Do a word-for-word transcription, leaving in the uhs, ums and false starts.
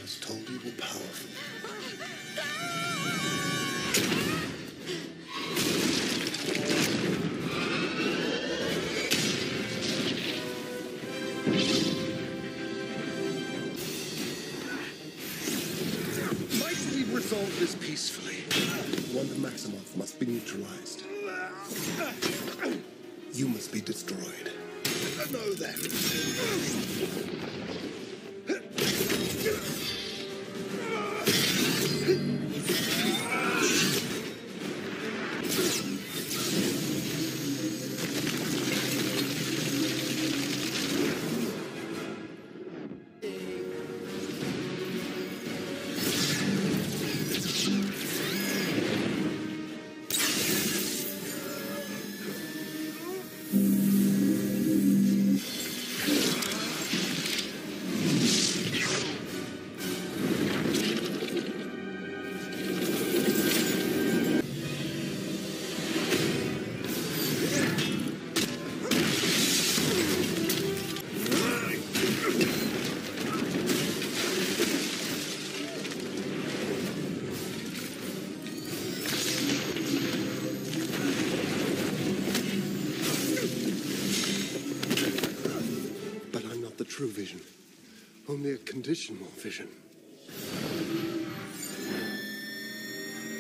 was told you were powerful. Might we resolve this peacefully? Wanda Maximoff must be neutralized. You must be destroyed. No, then. True vision. Only a conditional vision.